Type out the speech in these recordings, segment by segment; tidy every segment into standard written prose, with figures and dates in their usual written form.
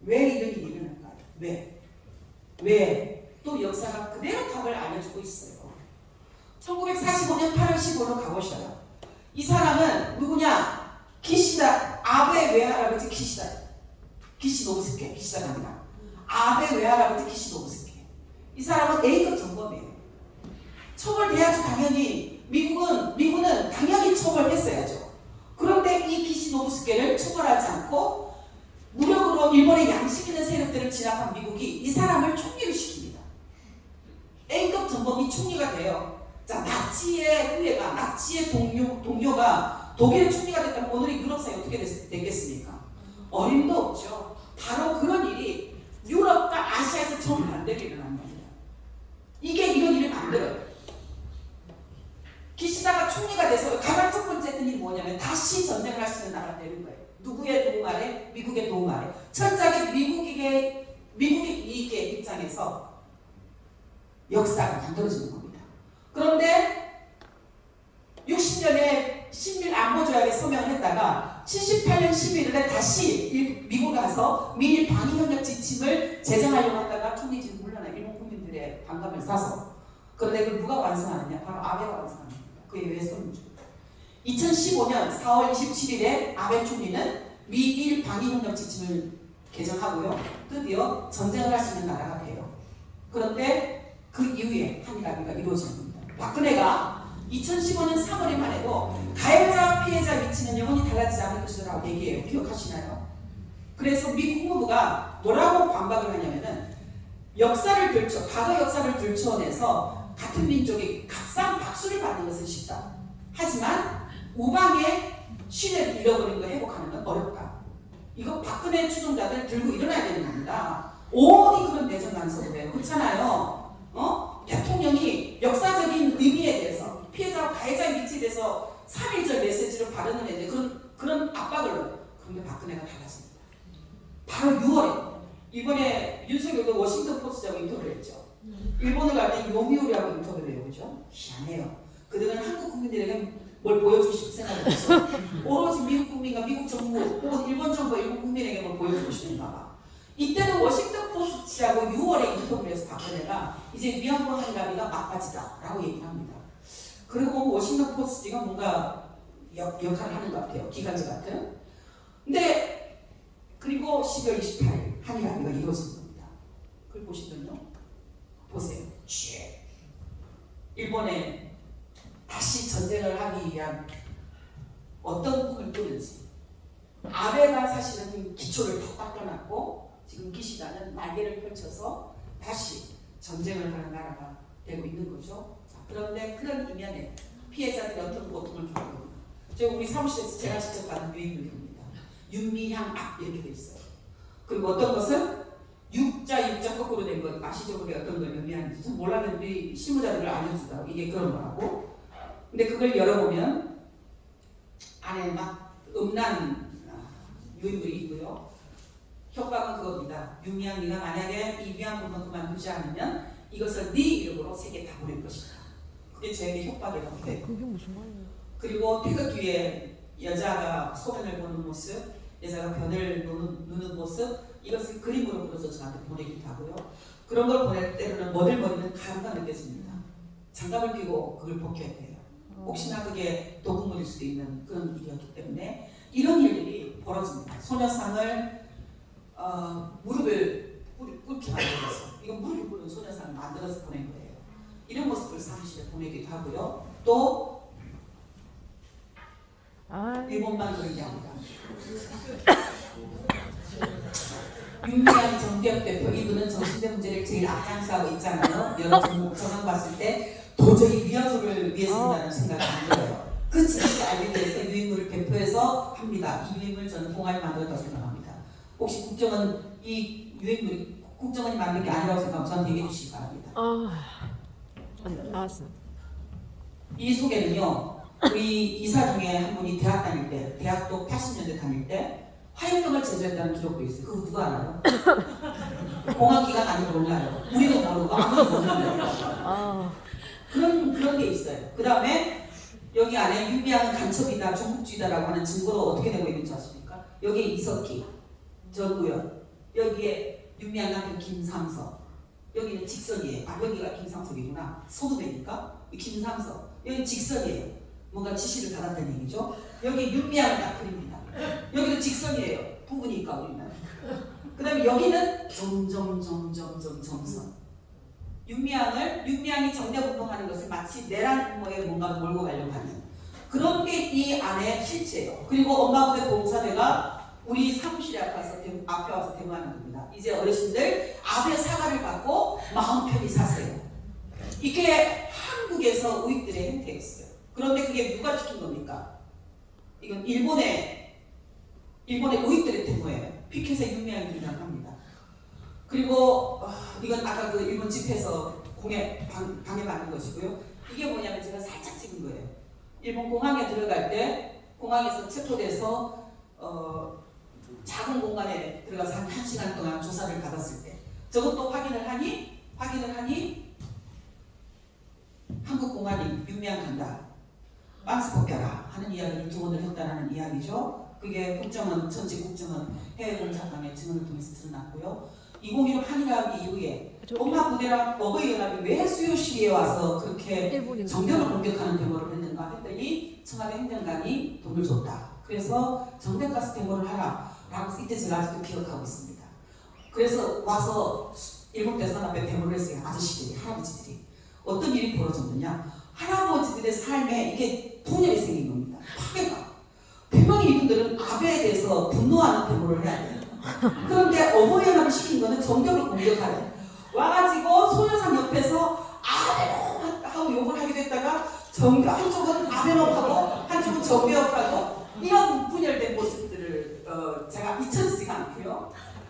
왜 이런 일이 일어날까요? 왜? 왜? 또 역사가 그대로 답을 알려주고 있어요. 1945년 8월 15일로 가보셔요. 이 사람은 누구냐? 기시다. 아베 외할아버지 기시다. 기시노부스케. 기시다가 아니라 아베 외할아버지 기시노부스케. 이 사람은 A급 전범이에요. 처벌돼야죠. 당연히. 미군은 당연히 처벌했어야죠. 그런데 이 기시노부스케를 처벌하지 않고 무력으로 일본에 양식있는 세력들을 진압한 미국이 이 사람을 총리를 시킵니다. A급 전범이 총리가 돼요. 자, 나치의 후예가, 나치의 동료가 독일의 총리가 됐다면 오늘의 유럽사회 어떻게 됐겠습니까? 어림도 없죠. 바로 그런 일이 유럽과 아시아에서 정반대로 일어난 겁니다. 이게 이런 일을 만들어요. 기시다가 총리가 돼서 가장 첫 번째 했던 일이 뭐냐면 다시 전쟁을 할 수 있는 나라가 되는 거예요. 누구의 도움 아래? 미국의 도움 아래. 철저하게 미국의 이익의 입장에서 역사가 만들어지는 겁니다. 그런데 60년에 신밀 안보조약에 서명을 했다가 78년 11월에 다시 미국 가서 미일 방위협력 지침을 제정하려고 하다가 총리직을 물러나 일본 국민들의 반감을 사서. 그런데 그걸 누가 완성하느냐? 바로 아베가 완성합니다. 그에 의해 서명주. 2015년 4월 27일에 아베 총리는 미일 방위협력 지침을 개정하고요. 드디어 전쟁을 할 수 있는 나라가 돼요. 그런데 그 이후에 한일합의가 이루어지는 겁니다. 박근혜가 2015년 3월에만 해도 가해자 피해자 위치는 영원히 달라지지 않을 것이라고 얘기해요. 기억하시나요? 그래서 미 국무부가 뭐라고 반박을 하냐면은 과거 역사를 들춰내서 같은 민족이 값싼 박수를 받는 것은 쉽다. 하지만 우방의 신뢰를 잃어버린 거 회복하는 건 어렵다. 이거 박근혜 추종자들 들고 일어나야 되는 겁니다. 어디 그런 내정 간섭을 해요. 그렇잖아요. 대통령이 역사적인 의미에 대해서 피해자와 가해자의 위치에 대해서 3.1절 메시지를 발언을 했는데 그런 압박을. 그런데 박근혜가 달라집니다. 바로 6월에 이번에 윤석열도 워싱턴 포스트하고 인터뷰를 했죠. 일본을 가면 요미우리하고 인터뷰를 해요. 그죠? 희한해요. 그들은 한국 국민들에게 뭘 보여주고 싶은 생각이 없어. 오로지 미국 국민과 미국 정부 혹은 일본 정부와 일본 국민에게 뭘 보여주고 싶은가 봐. 이때는 워싱턴 포스트하고 6월에 인터뷰를 해서 박근혜가 이제 위안부 한일합의가 막바지다 라고 얘기를 합니다. 그리고 워싱턴 포스트가 뭔가 역할을 하는 것 같아요. 기관지 같은. 근데 그리고 12월 28일 한일합의가 이루어진 겁니다. 그걸 보시면요. 보세요. 일본에 다시 전쟁을 하기 위한 어떤 꿈을 꾸는지. 아베가 사실은 기초를 다 닦아놨고 지금 기시다는 날개를 펼쳐서 다시 전쟁을 하는 나라가 되고 있는 거죠. 자, 그런데 그런 이면에 피해자들이 어떤 고통을 겪고 우리 사무실에서 제가 직접 받은 유인물입니다. 윤미향 앞 이렇게 돼 있어요. 그리고 어떤 것은 육자 거꾸로 된 것 아시죠? 그게 어떤 걸 의미하는지 좀 몰랐는데 우리 실무자들을 알려주더라고. 이게 그런 거라고. 근데 그걸 열어보면 안에 막 음란 유인물이 있고요. 협박은 그겁니다. 윤미향 네가 만약에 이 위안부만 그만두지 않으면 이것을 네 이름으로 세계 다 부릴 것이다. 그게 저에게 협박이라고 해요. 그게 무슨 말이에요? 그리고 태극기에 여자가 소변을 보는 모습, 여자가 변을 누는 모습, 이것을 그림으로 그려서 저한테 보내기도 하고요. 그런 걸 보낼 때로는 머들머리는 가루가 느껴집니다. 장갑을 끼고 그걸 벗겨야 돼요. 혹시나 그게 도구물일 수도 있는 그런 일이었기 때문에 이런 일들이 벌어집니다. 소녀상을 무릎을 꿇게 만들어서 이건 무릎을 꿇는 소녀상을 만들어서 보낸 거예요. 이런 모습을 사무실에 보내기도 하고요. 또 일본만 그런 게 아니라 윤미향 정기업 대표 이분은 정신대 문제를 제일 앞장서고 있잖아요. 여러 전망 봤을 때 도저히 위안부를 위해 쓴다는 생각이 안 들어요. 그 지식을 알기 위해서 유인물을 배포해서 합니다. 이 유인물 저는 봉화에 만들었다고 생각합니다. 혹시 국정원 이 유인물이 국정원이 만든 게 아니라고 생각하면 저한테 얘기해 주시기 바랍니다. 알았어. 이 속에는요. 우리 이사 중에 한 분이 대학 다닐 때, 대학도 80년대 다닐 때 화염병을 제조했다는 기록도 있어요. 그거 누가 알아요? 공학기관 아니면 몰라요. 우리도 모르고 아무도 모르는 그런 게 있어요. 그 다음에 여기 안에 윤미향은 간첩이다, 종북주의다라고 하는 증거로 어떻게 되고 있는지 아십니까? 여기 이석기 전 의원, 여기에 윤미향 남편 김삼석. 여기는 직선이에요. 아, 여기가 김삼석이구나. 소두배니까. 김삼석. 여기 직선이에요. 뭔가 지시를 받았다는 얘기죠. 여기 윤미향을 딱 그립니다. 여기도 직선이에요. 부부니까 우리는. 그 다음에 여기는 점선. 윤미향이 정략운동하는 것을 마치 내란 뭐에 뭔가 몰고 가려고 하는 그런 게 이 안에 실체예요. 그리고 엄마 부대 봉사대가 우리 사무실에 앞에 와서 데모하는 겁니다. 이제 어르신들 아베 사과를 받고 마음 편히 사세요. 이게 한국에서 우익들의 행태였어요. 그런데 그게 누가 시킨 겁니까? 이건 일본의 우익들의 데모예요. 피켓의 윤미향이 등장합니다. 그리고 이건 아까 그 일본 집회에서 방해받는 것이고요. 이게 뭐냐면 제가 살짝 찍은 거예요. 일본 공항에 들어갈 때 공항에서 체포돼서 작은 공간에 들어가서 한 1시간 동안 조사를 받았을 때 저것도 확인을 하니 한국 공안이 윤미향 간다. 박스 벗겨라 하는 이야기를 2번을 했다는 이야기죠. 그게 전직 국정원 해외공작관의 증언을 통해서 드러났고요. 2015 한일합의 이후에 엄마 부대랑 어버이연합이 왜 수요 시위에 와서 그렇게 정경을 공격하는 데모를 했는가 했더니 청와대 행정관이 돈을 줬다. 그래서 정대 가서 데모를 하라 라고 이때 제가 아직도 기억하고 있습니다. 그래서 와서 일본 대사관 앞에 데모를 했어요. 아저씨들이, 할아버지들이. 어떤 일이 벌어졌느냐. 할아버지들의 삶에 이게 분열이 생긴 겁니다. 파괴가. 분명히 이분들은 아베에 대해서 분노하는 데모를 해야 돼요. 그런데 어버이연합을 시킨 거는 정경을 공격하래. 와가지고 소녀상 옆에서 아베놈 하고 욕을 하게 됐다가 한쪽은 아베놈 하고 한쪽은 정교역 하고 이런 분열된 모습들을 제가 잊혀지지가 않고요.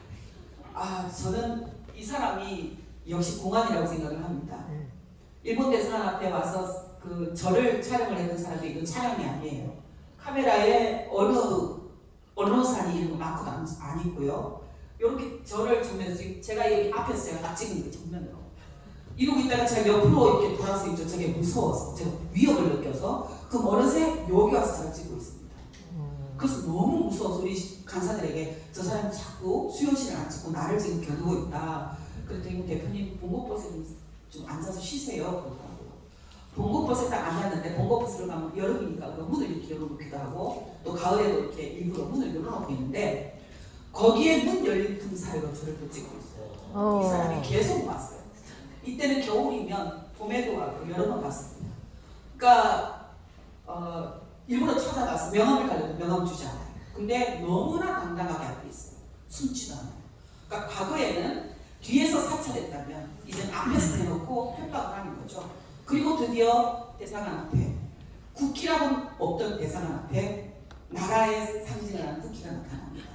저는 이 사람이 역시 공안이라고 생각을 합니다. 일본 대사관 앞에 와서 그 저를 촬영을 했던 사람도 이건 촬영이 아니에요. 카메라에 어느 언론사니 이런 거 많고 안 있고요. 이렇게 저를 정면에서 제가 여기 앞에서 제가 딱 찍은 거예요. 정면으로. 이러고 있다가 제가 옆으로 이렇게 돌아서 있죠. 저게 무서워서 제가 위협을 느껴서 그 어느새 여기 와서 제가 찍고 있습니다. 그래서 너무 무서워서 우리 간사들에게 저 사람이 자꾸 수요실을 안 찍고 나를 지금 겨누고 있다. 그랬더니 대표님 봉고버스에 좀 앉아서 쉬세요. 그러더라고요. 봉고버스에 딱 앉았는데 봉고버스를 가면 여름이니까 문을 이렇게 열어놓기도 하고 또 가을에도 이렇게 일부러 문을 열어놓고 있는데 거기에 문 열린 틈 사이로 저를 또 찍고 있어요. 이 사람이 계속 왔어요. 이때는 겨울이면 봄에도 왔고 여러 번 왔습니다. 그러니까 일부러 찾아가서 명함을 달려도 명함 주지 않아요. 근데 너무나 당당하게 앞에 있어요. 숨지도 않아요. 그러니까 과거에는 뒤에서 사찰했다면 이제 앞에서 내놓고 협박을 하는 거죠. 그리고 드디어 대사관 앞에 국기라고 없던 대사관 앞에 나라의 상징을 하는 국기가 나타납니다.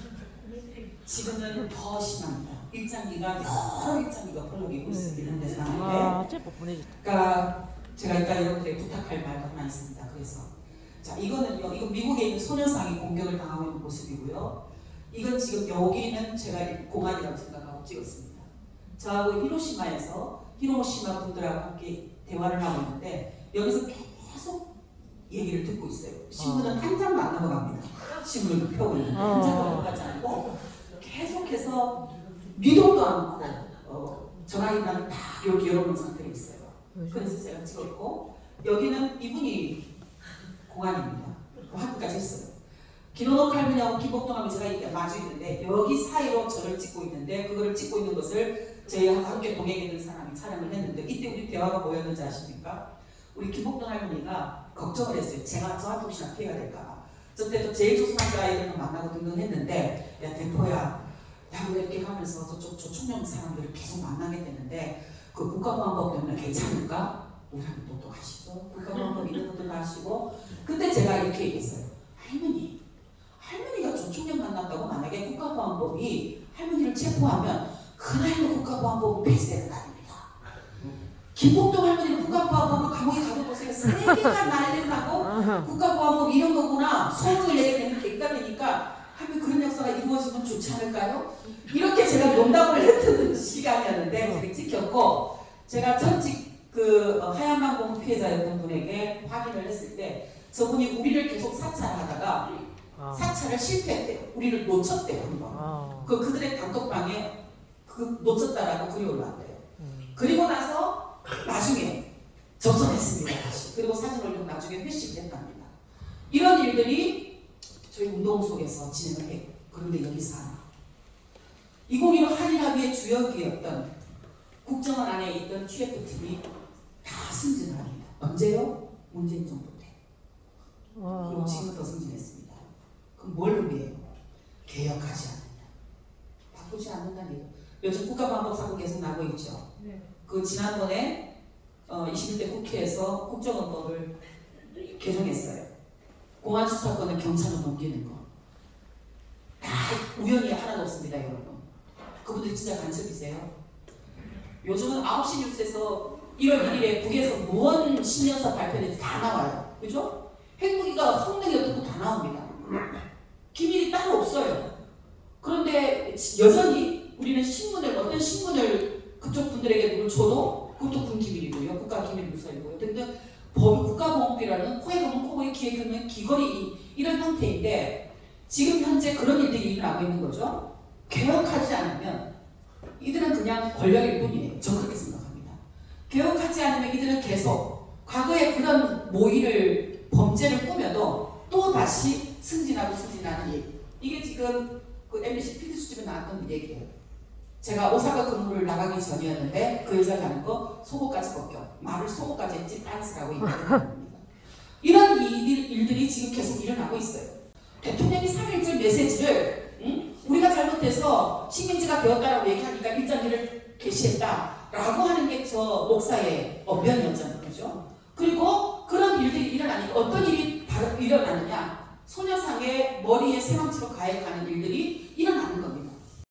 지금은 더 심합니다. 일장기가 여러 일장기가 펄럭이고 있습니다. 대사관 앞에. 그러니까 제가 일단 여러분들에게 부탁할 말도 하나 있습니다. 그래서 자 이거는요. 이거 미국에 있는 소녀상이 공격을 당하고 있는 모습이고요. 이건 지금 여기는 제가 공안이라고 생각하고 찍었습니다. 저하고 히로시마에서 히로시마 분들하고 함께 대화를 하고 있는데 여기서 계속 얘기를 듣고 있어요. 신문은 한 장도 안 넘어갑니다. 신문을 펴고 있는데 한 장도 넘어가지 않고 계속해서 미동도 않고 전화기만 다 이렇게 열어놓은 상태로 있어요. 그래서 제가 찍었고 여기는 이분이 공안입니다. 확인까지 했어요. 기노노 칼빈하고 기복동하고 제가 이렇게 마주 있는데 여기 사이로 저를 찍고 있는데 그거를 찍고 있는 것을 저희와 함께 동행해 있는 사람이 촬영을 했는데 이때 우리 대화가 뭐였는지 아십니까? 우리 기복동 할머니가 걱정을 했어요. 제가 저한테 혹시나 피해가 될까. 저때도 제일 조선학교 아이들을 만나고 등등했는데 야 대포야 야구 이렇게 하면서 저쪽 총명 사람들을 계속 만나게 되는데 그 국가보안법 때문에 괜찮을까? 우리한테 또 하시죠. 국가보안법 이런 것도 하시고 그때 제가 이렇게 얘기했어요. 할머니가 조총련 만났다고 만약에 국가보안법이 할머니를 체포하면 그날로 국가보안법은 폐지되는 날입니다. 김복동 할머니는 국가보안법을 감옥에 가둬보세요. 3개가 날린다고 국가보안법 이런 거구나 소문을 내게 되는 계기가 되니까 할머니 그런 역사가 이루어지면 좋지 않을까요? 이렇게 제가 농담을 했던 시간이었는데 제가 찍혔고 제가 전직 그 하얀망공 피해자였던 분에게 확인을 했을 때 저분이 우리를 계속 사찰하다가 사찰을 실패했대요. 우리를 놓쳤대요. 한번. 그들의 단톡방에 놓쳤다라고 글이 올라왔대요. 그리고 나서 나중에 접선했습니다. 다시. 그리고 사진 올리고 나중에 회식을 했답니다. 이런 일들이 저희 운동 속에서 진행을 해요. 그런데 여기서 하나. 2015 한일합의의 주역이었던 국정원 안에 있던 TF팀이 다 승진을 합니다. 언제요? 문재인 정부 때. 그리고 지금부터 승진했습니다. 그럼 뭘 의미해요? 개혁하지 않는다. 바꾸지 않는다는 얘기예요. 요즘 국가보안법사고 계속 나고 있죠. 네. 그 지난번에 21대 국회에서 국정원법을 개정했어요. 공안 수사권을 경찰로 넘기는 거. 다 우연이 하나도 없습니다, 여러분. 그분들이 진짜 간첩이세요. 요즘은 9시 뉴스에서 1월 1일에 북에서 무언 신년사 발표했는지 다 나와요. 그죠? 핵무기가 성능이 어떻고 다 나옵니다. 기밀이 따로 없어요. 그런데 여전히 우리는 신문을, 어떤 신문을 그쪽 분들에게 누굴 줘도 그것도 군기밀이고요. 국가기밀무서이고요. 근데 국가보안법이라는 코에 가면 코고에 귀에 가면 귀걸이 이런 형태인데 지금 현재 그런 일들이 일어나고 있는 거죠. 개혁하지 않으면 이들은 그냥 권력일 뿐이에요. 저 그렇게 생각합니다. 개혁하지 않으면 이들은 계속 과거에 그런 모의를 범죄를 꾸며도 또 다시 승진하는 얘기. 이게 지금 그 MBC PD수집에 나왔던 얘기예요. 제가 오사카 근무를 나가기 전이었는데 그 여자가 하는 거 속옷까지 벗겨. 말을 속옷까지 했지 빤스라고 얘기하는 겁니다. 이런 일들이 지금 계속 일어나고 있어요. 대통령이 3.1절 메시지를 우리가 잘못해서 식민지가 되었다라고 얘기하니까 1.1을 게시했다라고 하는 게 저 목사의 언변이었잖아요. 그죠? 그리고 그런 일들이 일어나니까 어떤 일이 바로 일어나느냐. 소녀상의 머리에 새망치로 가해가는 일들이 일어나요.